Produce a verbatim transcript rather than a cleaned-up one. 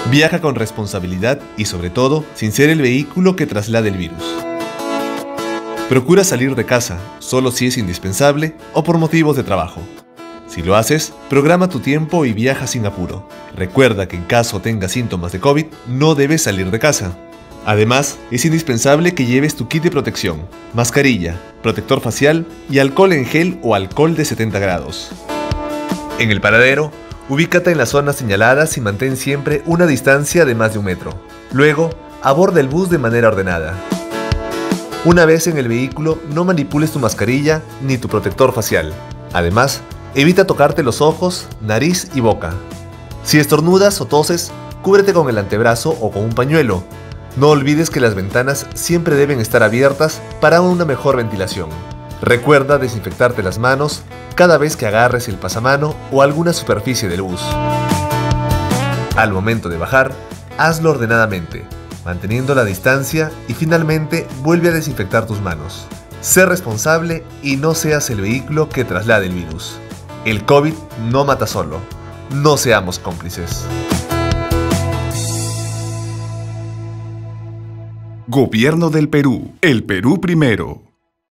Viaja con responsabilidad y, sobre todo, sin ser el vehículo que traslade el virus. Procura salir de casa solo si es indispensable o por motivos de trabajo. Si lo haces, programa tu tiempo y viaja sin apuro. Recuerda que en caso tengas síntomas de COVID, no debes salir de casa. Además, es indispensable que lleves tu kit de protección, mascarilla, protector facial y alcohol en gel o alcohol de setenta grados. En el paradero, ubícate en las zonas señaladas y mantén siempre una distancia de más de un metro. Luego, aborda el bus de manera ordenada. Una vez en el vehículo, no manipules tu mascarilla ni tu protector facial. Además, evita tocarte los ojos, nariz y boca. Si estornudas o toses, cúbrete con el antebrazo o con un pañuelo. No olvides que las ventanas siempre deben estar abiertas para una mejor ventilación. Recuerda desinfectarte las manos cada vez que agarres el pasamano o alguna superficie del bus. Al momento de bajar, hazlo ordenadamente, manteniendo la distancia y finalmente vuelve a desinfectar tus manos. Sé responsable y no seas el vehículo que traslade el virus. El COVID no mata solo. No seamos cómplices. Gobierno del Perú. El Perú primero.